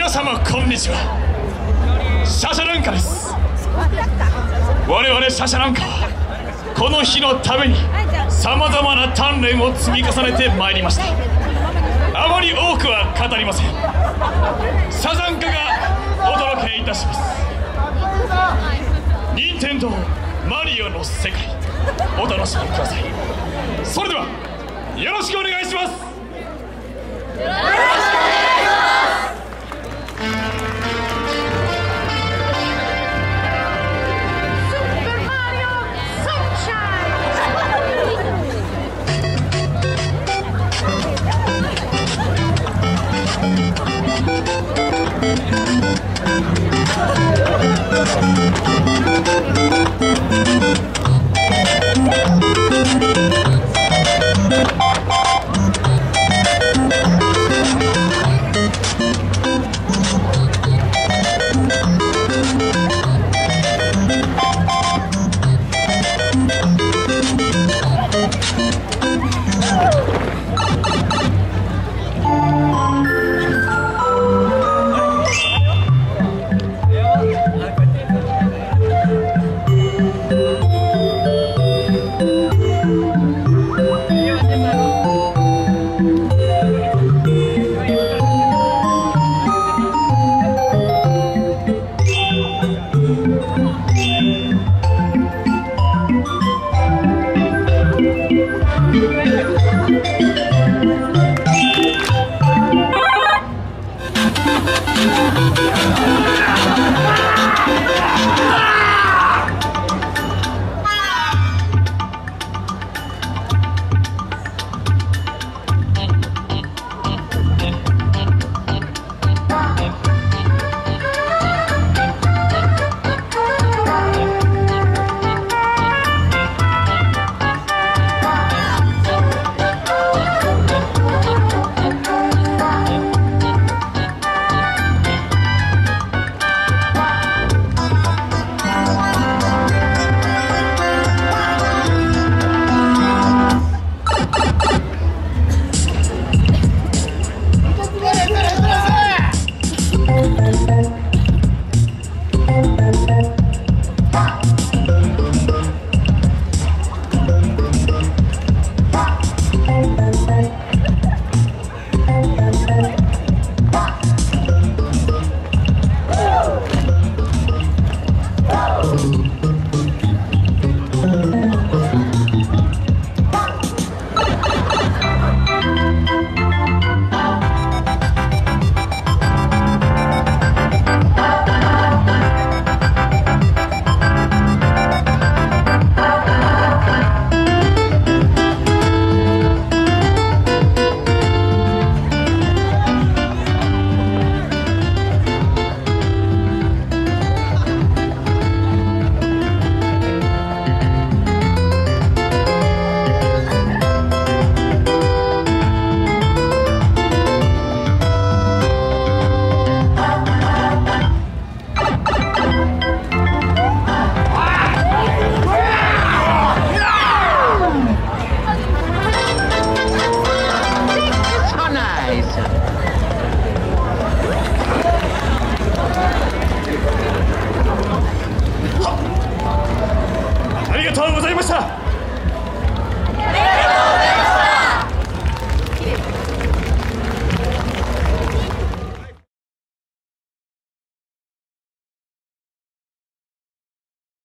皆様こんにちは。シャシャランカです。我々シャシャランカはこの日のためにさまざまな鍛錬を積み重ねてまいりました。あまり多くは語りません。サザンカがお届けいたします。任天堂マリオの世界、お楽しみください。それではよろしくお願いします。